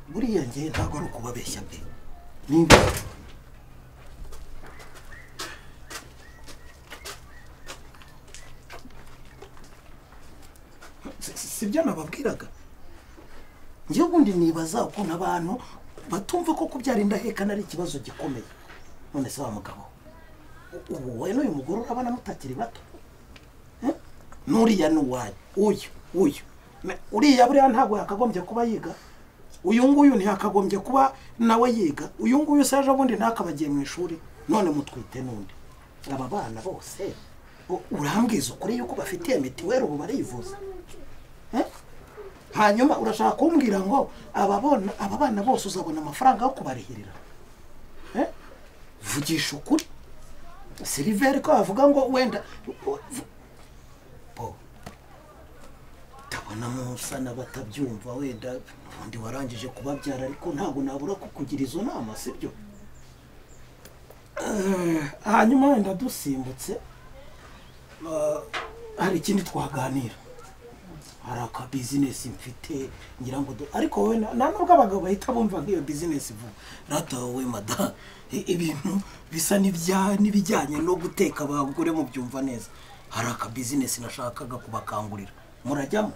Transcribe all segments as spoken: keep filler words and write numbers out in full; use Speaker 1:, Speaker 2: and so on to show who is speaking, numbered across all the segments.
Speaker 1: buriya ngiye ntabwo ari ukubabeshya pe nimba sibyo nababwiraga ngiye ubundi nibaza ukuntu abantu batumva ko kubyara indahekana ari ikibazo gikomeye none se wa mugabo ubu wowe n'uyu mugore urabona mutakiri bato nuriya n'uwaye uyu uyu uriya buriya ntabwo yakagombye kuba yiga uyu nguyu ntiyakagombye kuba nawe yiga uyu nguyu se ejo bundi ntakabagiye mu ishuri none mutwite n'undi aba bana bose urambwiza ukuri yuko bafitiye mitiweli ubu barivuza hanyuma urashaka kumbwira ngo ababona aba bana bose uzabona amafaranga yo kubarihirira vugisha ukuri Silver ko avuga ngo wenda po tabona musa nabatabyumva wenda undi warangije kubabyara ariko ntabwo nabura kukugira izo nama sibyo hanyuma wenda dusimbutse hari ikindi twaganira hari aka business mfite ngira ngo ariko wowe nta nubwo abagabo bahita bumva nk'iyo business vuba rata wowe mada ibintu bisa n'ibya n'ibijyanye no guteka abagore mu byumva neza hari aka business nashakaga kubakangurira murajyamo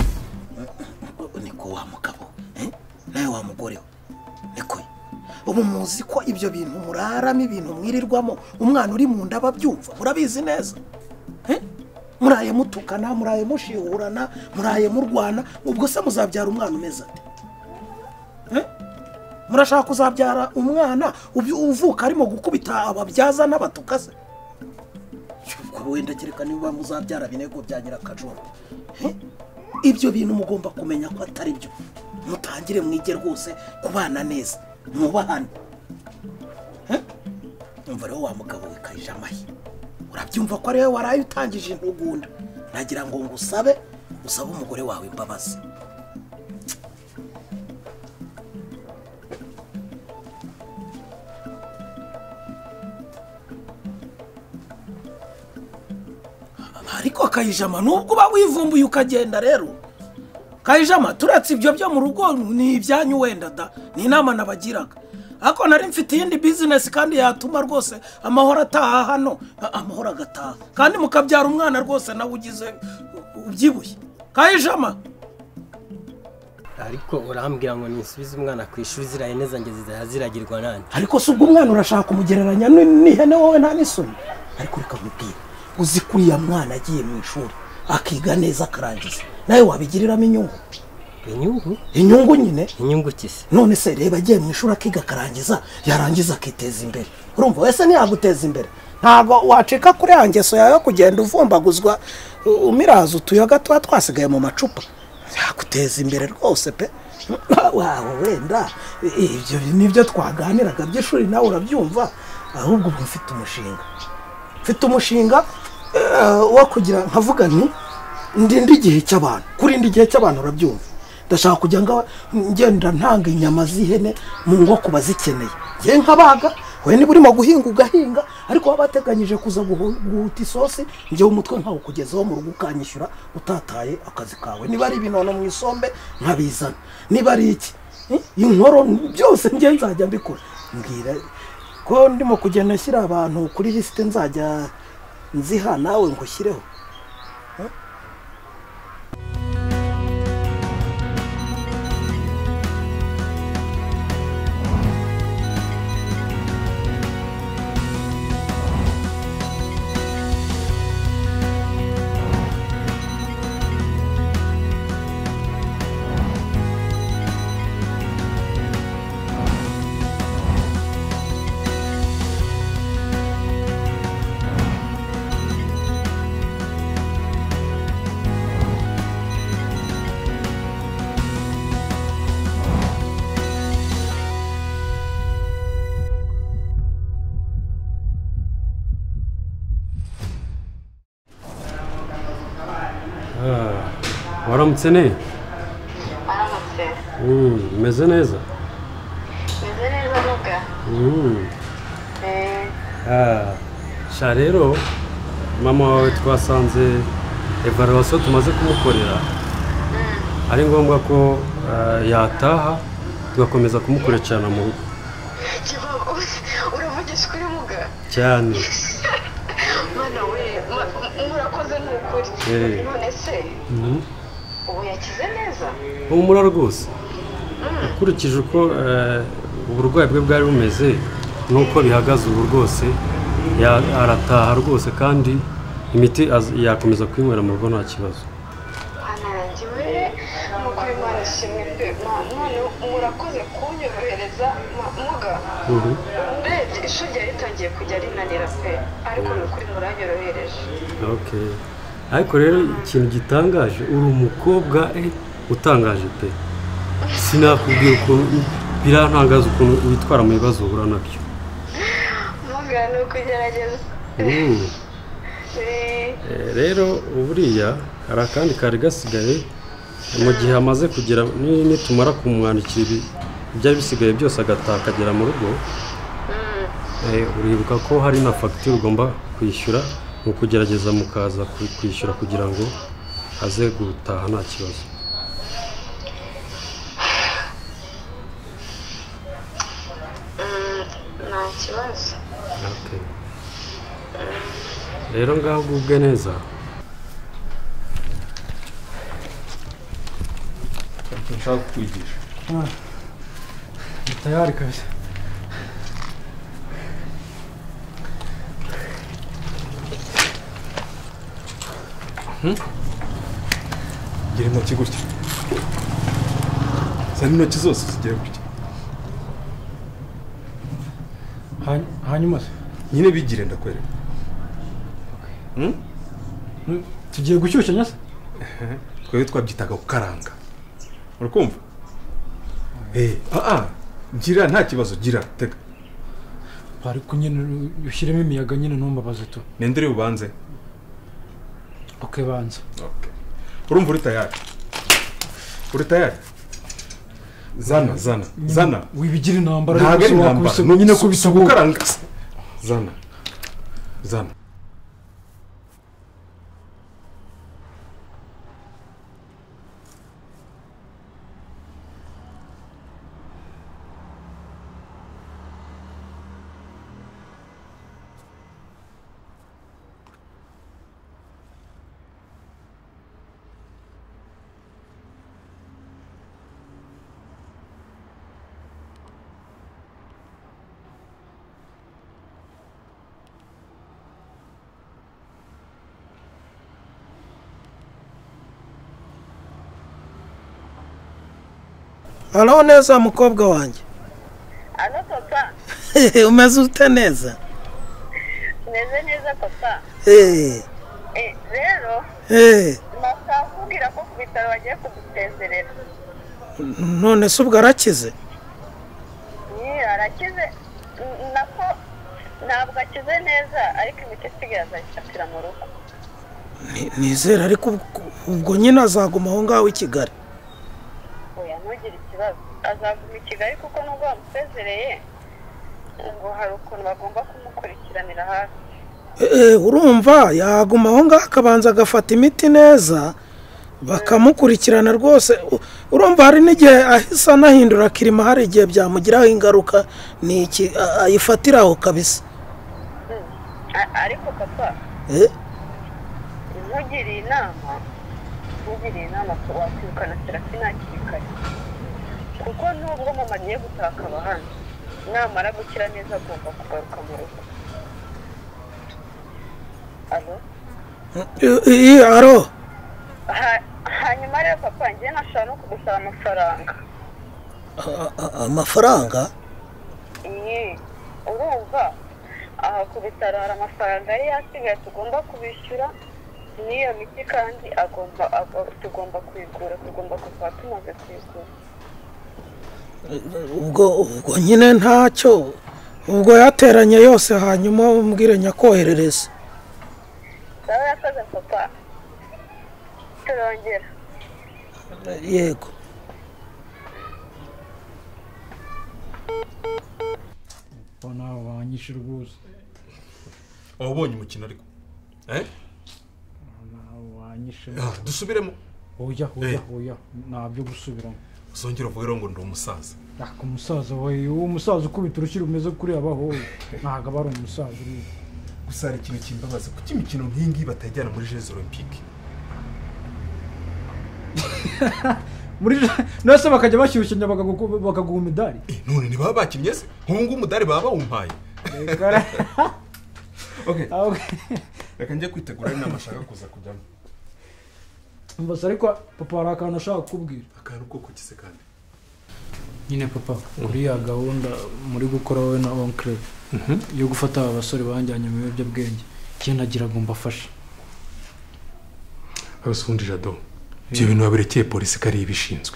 Speaker 1: niko wa mugabo eh nawe wa mugore niko ubu muzi ko ibyo bintu muraramo ibintu mwirirwamo umwana uri mu nda babyumva murabizi neza eh muraye mutukana muraye mushihurana muraye murwana ubwo se muzabyara umwana umeze ate eh murashaka kuzabyara umwana uvuka arimo gukubita ababyaza n'abatukase ko wenda kireka niba muzabyara binego bya nyirakajoro eh ibyo bintu mugomba kumenya ko atari byo mutangire mwige rwose kubana neza mubahane eh umva rero wa mugabo wikayije amahi urabyumva ko ariwe waraye utangije intugunda nagira ngo ngusabe usabe umugore wawe imbabazi ariko Kayijama nubwo ba wivumbuye ukagenda rero Kayijama turatse ibyo byo mu rugo ni ibyanyu wenda da ni inama nabagiraga ako nari mfite yindi business kandi yatuma rwose amahoro ataha hano amahoro agataha kandi mukabyara umwana rwose nawe ugize ubyibuye Kayijama
Speaker 2: ariko urambwira ngo nisubize umwana ku ishuri ziraye neza ngeze ziragirwa nani
Speaker 1: ariko subwo umwana urashaka kumugereranya n'ihene wowe nta nisoni ariko reka mubwire uzi kuriya mwana agiye mu ishuri akiga neza akarangiza nawe wabigiriramo inyungu
Speaker 2: inyungu
Speaker 1: inyungu nyine
Speaker 2: inyungu kise
Speaker 1: none se reba agiye mu ishuri akiga akarangiza yarangiza akiteza imbere urumva wese ntiyaguteza imbere ntago wacika kuri yangeso yawe kugenda uvumbaguzwa umiraza utuyoga tuba twasigaye mu macupa yakuteza imbere rwose pe wawe wenda ibyo nibyo twaganiraga by'ishuri nawe urabyumva ahubwo ubu mfite umushinga mfite umushinga wo kugira nkavuga nti ndindi gihe cy'abantu kuri ndi gihe cy'abantu urabyumva ndashaka kujya ngenda ntanga inyama z'ihene mu ngo kuba zikeneye ngiye nkabaga we niba urimo guhinga ugahinga ariko wabateganyije kuza guhuta isosi njye umutwe nkawo kugezaho mu rugo ukanyishyura utataye akazi kawe niba ari ibinono mu isombe nkabizana niba ari iki inkoro byose njye nzajya mbikora mbwira ko ndimo kugenda nshyira abantu kuri lisite nzajya nziha nawe ngo ushyireho
Speaker 3: waramutse ne
Speaker 4: waramutse
Speaker 3: mm meze neza
Speaker 4: meze neza nuka
Speaker 3: mm
Speaker 4: eh
Speaker 3: ah sha rero mama wawe twasanze evaluation tumaze kumukorera ari ngombwa ko yataha tugakomeza kumukurikirana mu rugo
Speaker 4: Kibabo, uravugisha kuri muga
Speaker 3: cyane.
Speaker 4: Mana we, murakoze n'ukuri.
Speaker 3: Eh.
Speaker 4: None se,
Speaker 3: Mhm.
Speaker 4: ubu yakize neza?
Speaker 3: Umura rwose. Ukurikije uko eh, uburwayi bwe bwari bumeze nuko bihagaze ubu rwose ya- arataha rwose kandi imiti az- yakomeza kwinywera mu rugo nta kibazo.
Speaker 4: Mana yanjye we, nukuri Imana ishimwe pe. Ma- None murakoze kunyorohereza ma- muga.
Speaker 3: Mhm.
Speaker 4: Urebye ishuri ryari ritangiye kujya rinanira pe. Ariko nukuri muranyorohereje.
Speaker 3: Okay. Ariko rero ikintu gitangaje uri umukobwa eh, utangaje pe. Sinakubwira ukuntu birantangaza ukuntu witwara mu bibazo uhura nabyo.
Speaker 4: Muga ni ukugerageza.
Speaker 3: Mm.
Speaker 4: Eh,
Speaker 3: Eh, rero buriya hari akandi kari gasigaye mu gihe amaze kugera ni- nitumara kumwandikira ibi- ibyari bisigaye byose agataha akagera mu rugo. Eh, uribuka ko hari na fagitire ugomba kwishyura ni ukugerageza mukaza ku- kwishyura kugira ngo aze gutaha nta kibazo.
Speaker 4: mm, nta kibazo.
Speaker 3: Okay. Rero ngaho ugubwe neza.
Speaker 5: nshaka kukwigisha
Speaker 6: tayari kabisa.
Speaker 5: gira intoki gutya zana intoki zose zigere gutya
Speaker 6: Hany- hanyuma se
Speaker 5: nyine bigire ndakwereka
Speaker 6: nu- tugiye gushyushyanya se?
Speaker 5: twebwe twabyitaga gukaranga urakumva eh ah ah gira nta kibazo gira tega
Speaker 6: ariko nyine ushyiremo imiyaga nyine ntumbabaze tu.
Speaker 5: nende uri bubanze
Speaker 6: Okay, banza.
Speaker 5: okay urumva uri tayari uri tayari zana zana zana
Speaker 6: Wibigira intambara
Speaker 5: ntabwo ari intambara
Speaker 6: wakubise nyine kubisa
Speaker 5: gukaranga zana zana
Speaker 1: Halo neza mukobwa wanjye.
Speaker 4: Ano papa,
Speaker 1: Umeze ute neza?
Speaker 4: meze neza papa.
Speaker 1: Eh.
Speaker 4: Eh, rero,
Speaker 1: Eh.
Speaker 4: nakakubwira ko ku bitaro bagiye kudusezerera.
Speaker 1: None se ubwo arakize?
Speaker 4: Ni arakize, n- nako ntabwo akize neza ariko imiti isigaye azayifatira mu rugo.
Speaker 1: Ni- Nizera ariko ubwo- ubwo nyine azaguma aho ngaho i Kigali.
Speaker 4: Oya ntugire ikibazo, azaguma i Kigali kuko nubwo bamusezereye ngo hari ukuntu bagomba kumukurikiranira hafi.
Speaker 1: Eh, urumva yaguma aho ngaho akabanza agafata imiti neza bakamukurikirana rwose. U- urumva hari n'igihe ahise anahindura kirima, hari igihe byamugiraho ingaruka ni iki a- ayifatiraho kabisa.
Speaker 4: A- ariko papa,
Speaker 1: Eh,
Speaker 4: ntugiriye inama ntugiriye inama ko wakwirukana Serafina hakiri kare kuko nubwo mama agiye gutaka abahanga namara gukira neza agomba kugaruka mu rugo. Alo?
Speaker 1: i- i- aro
Speaker 4: Ha- hanyuma rero papa njye nashobora no kugusaba amafaranga.
Speaker 1: a- a- amafaranga?
Speaker 4: Iyi urumva aha ku bitaro hari amafaranga yari yasigaye tugomba kubishyura n'iyo miti kandi agomba ago- tugomba kuyigura tugomba kuva tumaze kuyigura.
Speaker 1: ubwo ubwo nyine ntacyo, ubwo yateranye yose hanyuma umbwire nyakoherereza.
Speaker 4: Sawa yakoze papa, turongera.
Speaker 1: Yego.
Speaker 6: Bana wanyishe rwose.
Speaker 5: wabonye umukino ariko eh
Speaker 6: Bana wanyishe.
Speaker 5: Ah, dusubiremo
Speaker 6: Oya oya
Speaker 5: Eh.
Speaker 6: oya ntabyo gusubiramo.
Speaker 5: uzongera uvuge rero ngo ndi umusaza
Speaker 6: Aka umusaza wawe uwo musaza ukubita urushyira umeze kuri abaho ntago aba ari umusaza uri
Speaker 5: gusa hari ikintu kimbabaza kuko imikino nk'iyi ngiyi batajyana muri Jeux Olympiques
Speaker 6: muri nose bakajya bashyushyanya bakaguha imidari
Speaker 5: none ntibaba bakinnye se nk'ubu ngubu umudari baba bawumpaye okay reka njye kwitegura inama ashaka kuza kujyamo
Speaker 6: mbese ariko papa hari akantu ashaka kukubwira
Speaker 5: akantu ko kukise kandi
Speaker 6: nyine papa kuri ya gahunda muri gukora wowe na oncle yo gufata abasore banjyanye mu biyobyabwenge igihe nagira ngo mbafashe
Speaker 5: abasundi Jado ibyo bintu babirekeye polisi kari ibishinzwe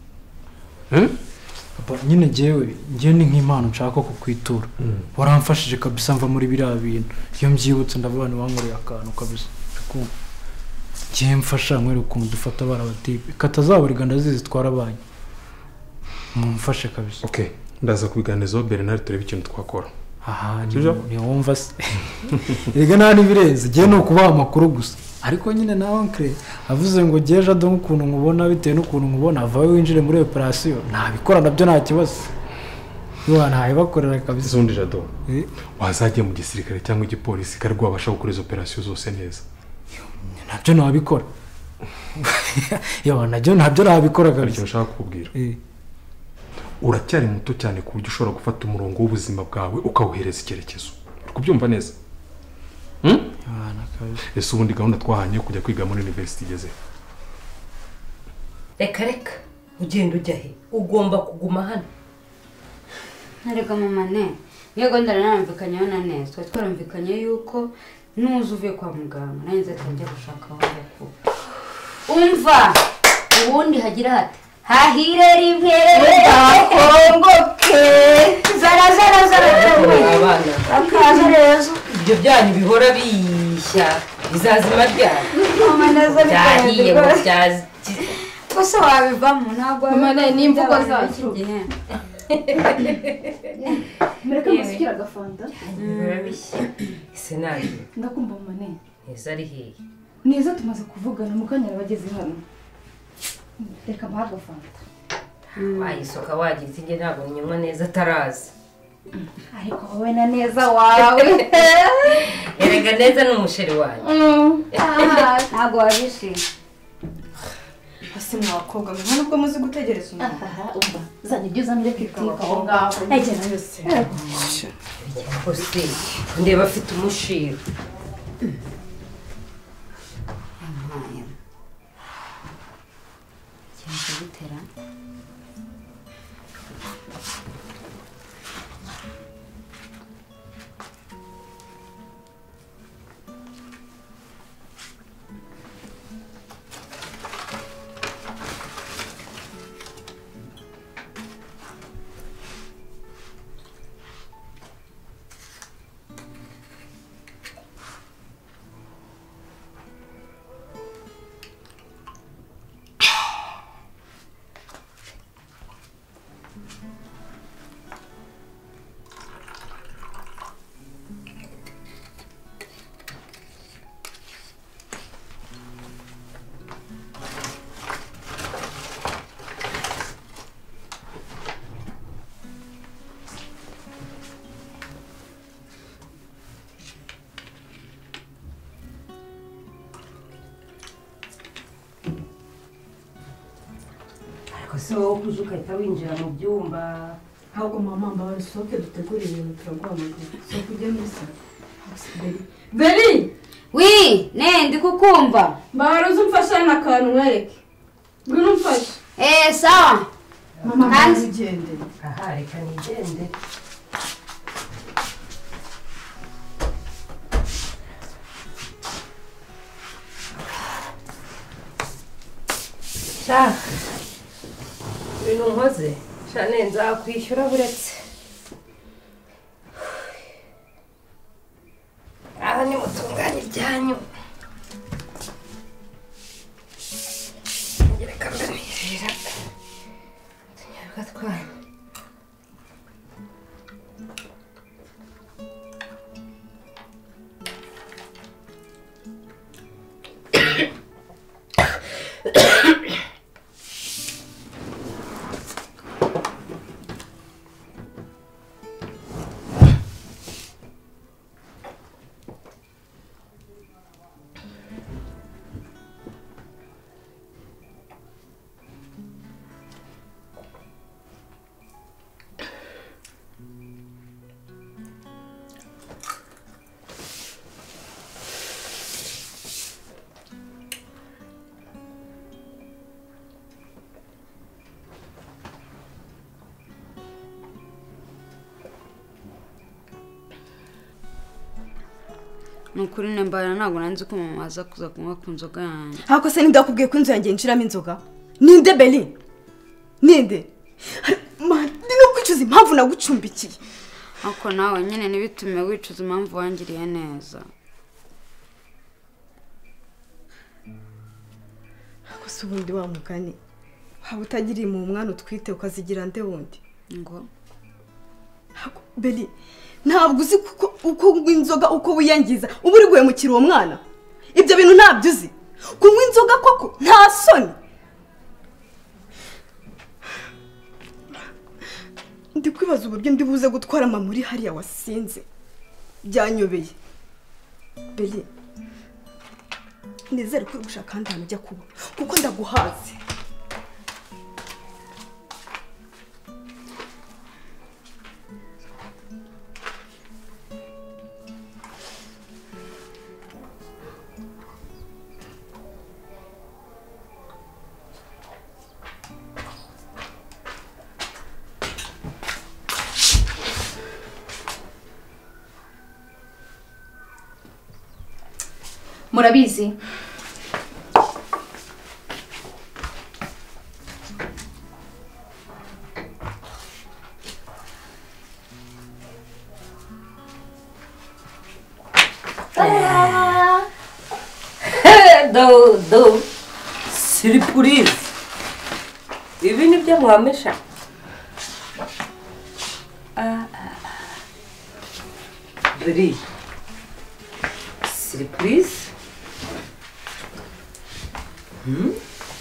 Speaker 6: papa nyine njyewe njyewe ni nk'impano nshaka kukwitura waramfashije kabisa mva muri biriya bintu iyo mbyibutse ndabona wankoreye akantu kabisa njyewe mfasha nkwereka ukuntu dufata abana batipe katazaburiga ndazizi twarabaye mumfashe kabisa
Speaker 5: okay ndaza kubiganizaho Bernard turebe ikintu twakora
Speaker 6: aha ni wumva se erega nta nibirenze njyewe ni ukubaha amakuru gusa ariko nyine na oncle avuze ngo ngiye Jado nk'ukuntu nkubona bitewe n'ukuntu nkubona avawe winjire muri operation ntabikora nabyo nta kibazo yo ntaye bakorera kabisa
Speaker 5: Zundi Jado wazajye mu gisirikare cyangwa igipolisi kari rwabasha gukora izo operation zose neza
Speaker 6: nabyo nabikora yo nabyo nabyo nabikora
Speaker 5: kabisa icyo nshaka kukubwira uracyari muto cyane ku buryo ushobora gufata umurongo w'ubuzima bwawe ukawuhereza icyerekezo kubyumva neza hm
Speaker 6: abana kabisa
Speaker 5: ese ubundi gahunda twahanye kujya kwiga muri university igeze
Speaker 7: reka reka ugenda ujya he ugomba kuguma hano
Speaker 8: ntarega mama ne yego ndaranamvikanyeho na neza twa twaramvikanye yuko nuza uvuye kwa muganga nanjye nzatangira gushaka aho kuba umva ubundi hagira hati hahire rimwe kongoke zara zara zara
Speaker 7: abana
Speaker 8: akaza rezo
Speaker 7: ibyo byanyu bihora bishya bizazima ryari
Speaker 8: mama naza
Speaker 7: byahiye ngo byazi
Speaker 8: gusa wabivamo ntabwo
Speaker 9: mama ne n'imvugo zacu
Speaker 8: mureka musukira agafanta
Speaker 7: bihora bishya ese nabi
Speaker 9: ndakumva mama ne
Speaker 7: neza ari hehe
Speaker 9: neza tumaze kuvugana mu kanya bageze hano reka mpaga fanta
Speaker 7: wayisoka wagira iti nge ntabwo nyanywa neza ataraza
Speaker 9: ariko wowe na neza wawe
Speaker 7: erega neza n'umusheri wanyu
Speaker 8: ntabwo wabishima
Speaker 9: hasi mwakobwa mwe nubwo muzi gutegereza umuntu umva zanye ibyo uzanire kwitika aho ngaho egera yose
Speaker 7: hose ndeba afite umushiro
Speaker 8: gutera
Speaker 7: se wowe ukuze ugahita winjira mu byumba
Speaker 9: ahubwo mama mbawe soke dutegura ibintu turaguhamagara soke ujye muri salo beri
Speaker 8: wi ne ndi kukumva
Speaker 9: mbawe uzi umfasha n'akantu mwereke ngwino umfashe
Speaker 8: eh sawa
Speaker 9: mama
Speaker 8: Hanze.
Speaker 9: ugende
Speaker 7: aha reka nigende sha ibintu nkoze shane nzakwishyura buretse aha ni mutunganye ibyanyu ngereka mbanirira tunyaruka twanyu
Speaker 8: nukuri nembara ntabwo nanzi ko mama aza kuza kunywa ku nzoga yanjye.
Speaker 9: Hako se ninde wakubwiye ko inzu yanjye nshiramo inzoga? Ninde Beli? Ninde? Man, no kwicuza impamvu nagucumbikiye.
Speaker 8: Ako nawe nyine nibitume wicuza impamvu wangiriye neza.
Speaker 9: Hako se ubundi wa mugani. Haba utagiriye mu mwana utwite ukazigira nde wundi?
Speaker 8: Ngo
Speaker 9: Hako Beli, ntabwo uzi kuko uko inzoga uko wiyangiza uba uri guhemukira uwo mwana. Ibyo bintu ntabyo uzi. Kunywa inzoga koko nta soni. Ndi kwibaza uburyo ndi buze gutwara mama uri hariya wasinze. Byanyobeye. Beli, nizere ko gushaka kandi ahantu ujya kuba kuko ndaguhaze.
Speaker 10: Murabizi
Speaker 7: do do surprise ibi ni byo mwamesha ah Beri surprise hmm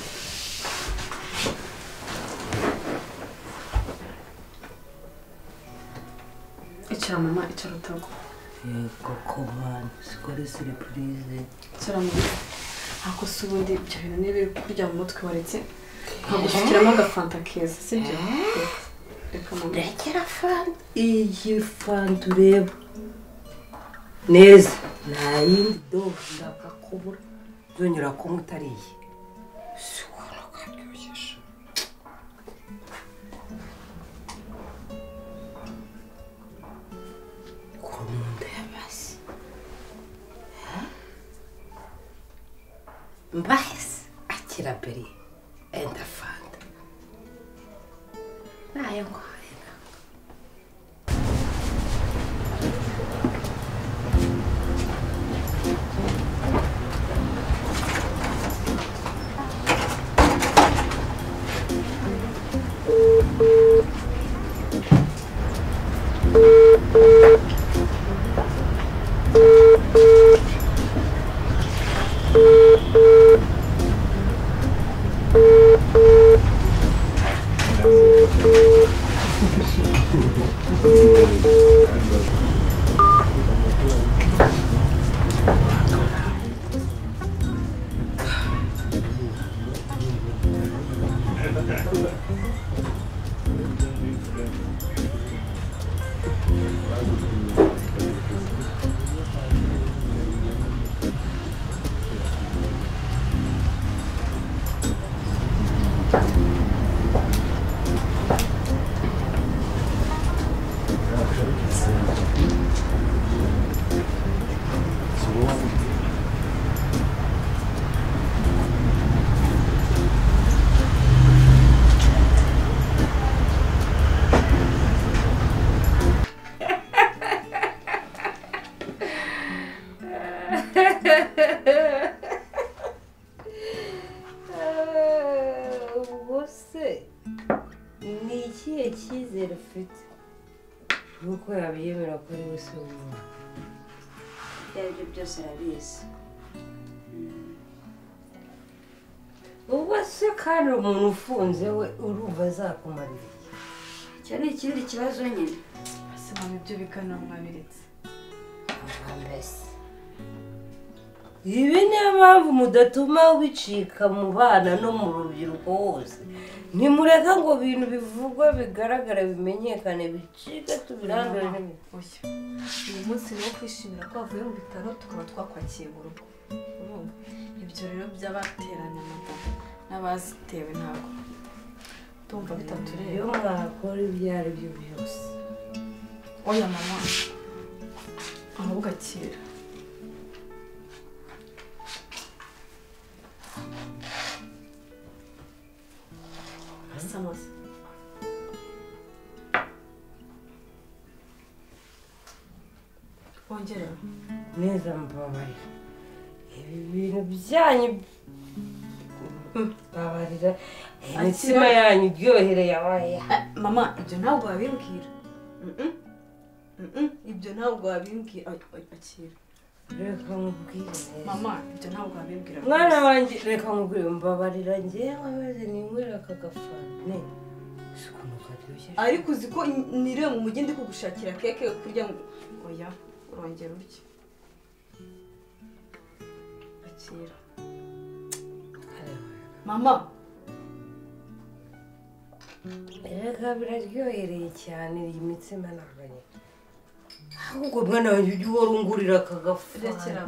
Speaker 9: Icara mama, icara utago.
Speaker 7: Koko man, sikore surprise.
Speaker 9: Icara mama. Hako se ubundi ibyo bintu niba kurya mu mutwe waretse nkagushyikiramo agafanta keza, sibyo? Reka mama.
Speaker 7: Rekera fanta. Iyi fanta ureba neza nta yindi do ndakakubura zonyura ko mutariye sikora karyoshye komunda yabasi mbahise akira Beri enda fanta nayo ngo Você ni ikihe cyizere ufite nuko yabiyemera ko ari wese w'umuntu
Speaker 8: ibyo byose arabizi.
Speaker 7: ubwo se kandi umuntu ufunze we urumva azakumarira
Speaker 8: icyo ni ikindi kibazo nyine.
Speaker 9: Ase mama ibyo bikana mwabiretse.
Speaker 7: mbese ibi niyo mpamvu mudatuma ubicika mu bana no mu rubyiruko hose ntimureka ngo ibintu bivugwa bigaragara bimenyekane bicika tubirandure n'ibintu.
Speaker 9: Uyu munsi ni wo kwishimira ko wavuye mu bitaro tukaba twakwakiye mu rugo. Ibyo rero by'abateranya amata n'abazitewe ntabwo tumva bitatureba.
Speaker 7: iyo mwakora ibyo ari byo byose
Speaker 9: oya mama ahubwo akira amasa ongera
Speaker 7: neza mbabarira ibi bintu byanyu mbabarira imitima yanyu iryohereye abaye
Speaker 9: mama ibyo ntabwo wabimbwira ibyo ntabwo wabimbwira akira
Speaker 7: reka nkubwire
Speaker 9: mama ibyo ntabwo wabimbwira
Speaker 7: mwana wanjye reka nkubwire mbabarira njyewe maze ninywera aka gafanta
Speaker 9: ariko uzi ko niriwe mu mujyi ndi kugushakira keke yo kurya oya urongera urye akira mama
Speaker 7: reka biraryohereye cyane iyi mitsima naganye ahubwo mwana wanjye ujye uhora ungurira aka gafanta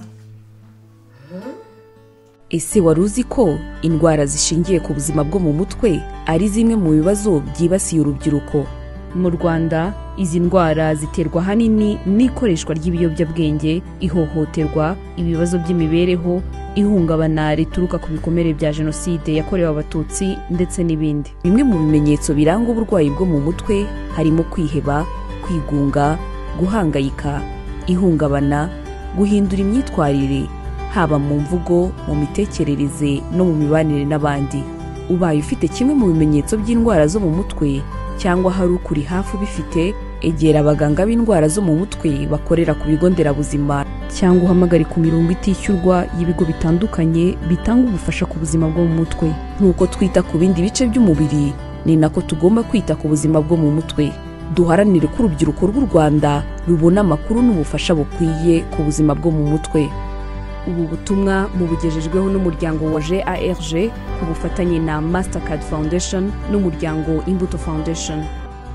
Speaker 10: ese wari uzi ko indwara zishingiye ku buzima bwo mu mutwe ari zimwe mu bibazo byibasiye urubyiruko mu Rwanda izi ndwara ziterwa ahanini n'ikoreshwa ry'ibiyobyabwenge ihohoterwa ibibazo by'imibereho ihungabana rituruka ku bikomere bya jenoside yakorewe abatutsi ndetse n'ibindi bimwe mu bimenyetso biranga uburwayi bwo mu mutwe harimo kwiheba kwigunga guhangayika ihungabana guhindura imyitwarire haba mu mvugo mu mitekerereze no mu mibanire n'abandi ubaye ufite kimwe mu bimenyetso by'indwara zo mu mutwe cyangwa hari ukuri hafi ubifite egera abaganga b'indwara zo mu mutwe bakorera ku bigo nderabuzima cyangwa uhamagare ku mirongo itishyurwa y'ibigo bitandukanye bitanga ubufasha ku buzima bwo mu mutwe nk'uko twita ku bindi bice by'umubiri ni nako tugomba kwita ku buzima bwo mu mutwe duharanire ko urubyiruko rw'u Rwanda rubona amakuru n'ubufasha bukwiye ku buzima bwo mu mutwe ubu butumwa mubugejejweho n'umuryango wa G A R G ku bufatanye na Mastercard Foundation n'umuryango Imbuto Foundation.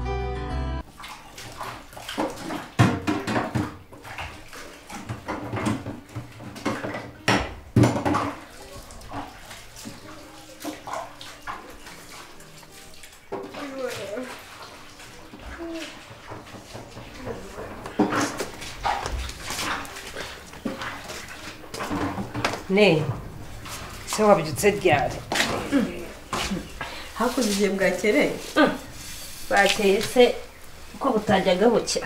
Speaker 7: ne se wabyutse ryari
Speaker 9: hakuze igihe bwakereye
Speaker 7: bakeye se ko butajyaga bucya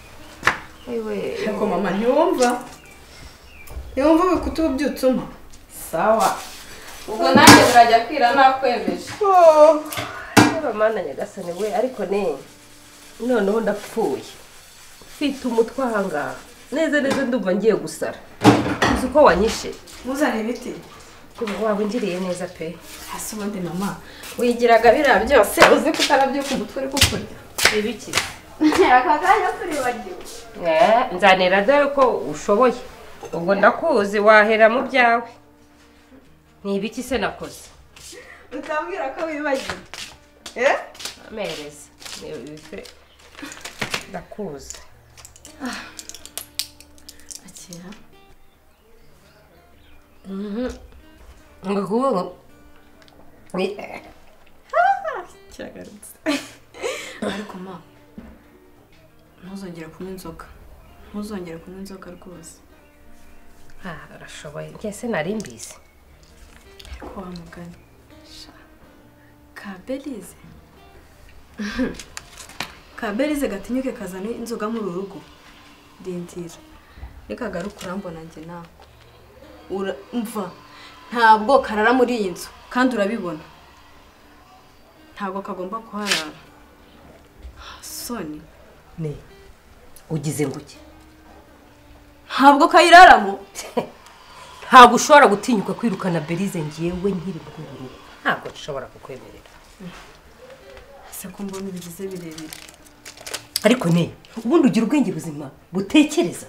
Speaker 9: ariko mama ntiwumva ntiwumva bikuta ubyutse umpa sawa ubwo nanjye burajya kwira nakwemeje
Speaker 7: mana nyagasani we ariko ne noneho ndapfuye mfite umutwe ahangaha neza neza ndumva ngiye gusara uzi ko wanyishe
Speaker 9: muzane ibiti
Speaker 7: waba ungiriye neza pe
Speaker 9: hasi ubundi mama wigiraga biriya byose uzi ko utarabyuka umutwe uri kukurya
Speaker 7: ibiki
Speaker 9: aka kanya turibagiwe
Speaker 7: nzanira dore ko ushoboye ubwo ndakuzi wahera mu byawe ni ibiki se nakoze
Speaker 9: utambwira ko wibagiwe eh
Speaker 7: amereza ndakuzi
Speaker 9: akira
Speaker 7: ngo kuvuga
Speaker 9: kiragarutse ariko ma ntuzongere kunywa inzoga ntuzongere kunywa inzoga rwose
Speaker 7: ah arashoboye ngese nari mbizi
Speaker 9: ariko wamugana ka Belize ka Belize gatinyuke kazana inzoga muri urugo dindira nikagaruka urambona njye nawe umva ntabwo karara muri iyi nzu kandi urabibona ntabwo kagomba kuharara soni
Speaker 7: ne ugize nguki
Speaker 9: ntabwo kayiraramo
Speaker 7: ntabwo ushobora gutinyuka kwirukana Belize ngiyewe nkiri mu rugo ntabwo nshobora kukwemerera
Speaker 9: ese ko mbona ibigize birebire
Speaker 7: ariko ne ubundi ugira ubwenge buzima butekereza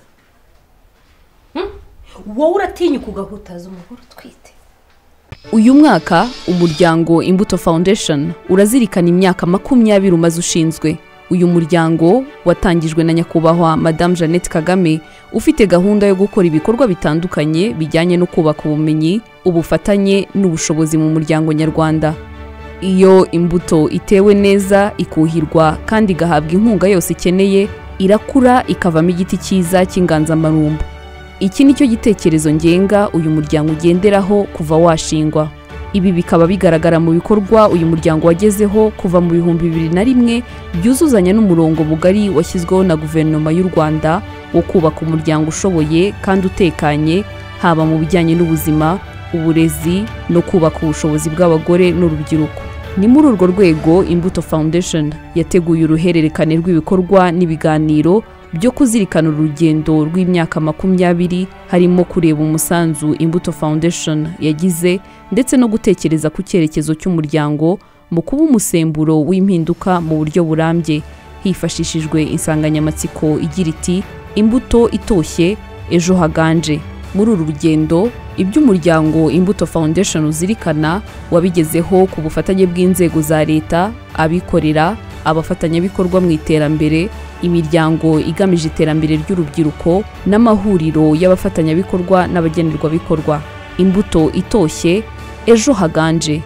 Speaker 7: wowe uratinyuka ugahutaza umugore utwite
Speaker 10: uyu mwaka umuryango Imbuto Foundation urazirikana imyaka makumyabiri umaze ushinzwe uyu muryango watangijwe na nyakubahwa Madame Jeannette Kagame ufite gahunda yo gukora ibikorwa bitandukanye bijyanye no kubaka ubumenyi ubufatanye n'ubushobozi mu muryango nyarwanda iyo imbuto itewe neza ikuhirwa kandi igahabwa inkunga yose ikeneye irakura ikavamo igiti cyiza cy'inganzamarumbu iki nicyo gitekerezo ngenga uyu muryango ugenderaho kuva washingwa Ibi bikaba bigaragara mu bikorwa uyu muryango wagezeho kuva mu bihumbi bibiri na rimwe byuzuzanya n'umurongo mugari washyizweho na guverinoma y'u Rwanda wo kubaka umuryango ushoboye kandi utekanye, haba mu bijyanye n'ubuzima, uburezi no kubaka ubushobozi bw'abagore n'urubyiruko. Ni muri urwo rwego Imbuto Foundation yateguye uruhererekane rw'ibikorwa n'ibiganiro byo kuzirikana urugendo rw'imyaka makumyabiri, harimo kureba umusanzu Imbuto Foundation yagize ndetse no gutekereza ku cyerekezo cy'umuryango mu kuba umusemburo w'impinduka mu buryo burambye, hifashishijwe insanganyamatsiko igira iti imbuto itoshye ejo haganje. Muri uru rugendo iby'umuryango Imbuto Foundation uzirikana wabigezeho ku bufatanye bw'inzego za leta, abikorera, abafatanyabikorwa mu iterambere, imiryango igamije iterambere ry'urubyiruko n'amahuriro y'abafatanyabikorwa n'abagenerwabikorwa. Imbuto itoshye ejo haganje.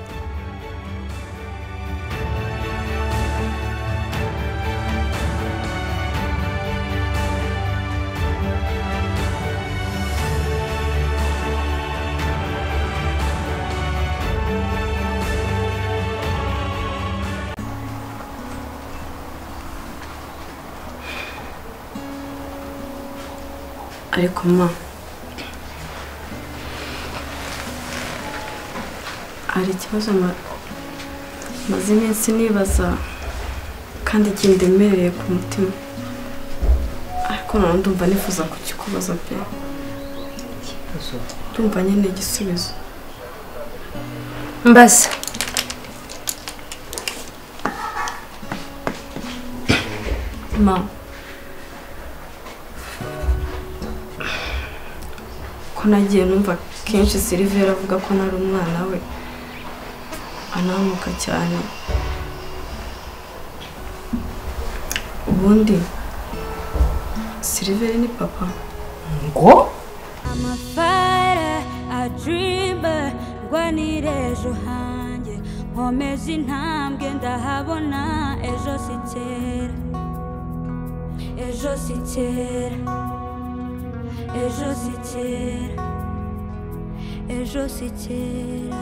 Speaker 9: ariko ma hari ikibazo maze iminsi nibaza kandi kindemereye ku mutima, ariko none ndumva nifuza kukikubaza pe. Ndumva nyine igisubizo.
Speaker 7: Mbasa
Speaker 9: ma ko nagiye numva kenshi Silver avuga ko nari umwana we, anamuka cyane. Ubundi Silver ni papa
Speaker 7: ngo
Speaker 11: amafara a dreamer rwanirejo hanjye nkomeza intambwe ndahabona ejo sikera ejo sikera ejo sikera ejo sikera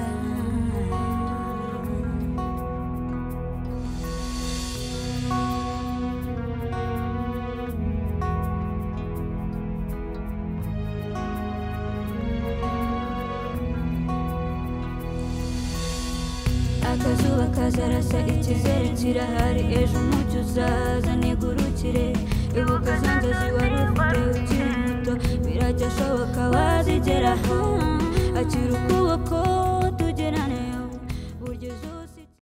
Speaker 11: akazuba kazarasa ikizere kirahari ejo umucyo uzaza nigurukire ibuka zanzozi wari ufite ukiri muto biracyashoboka wazigeraho akiri ukuboko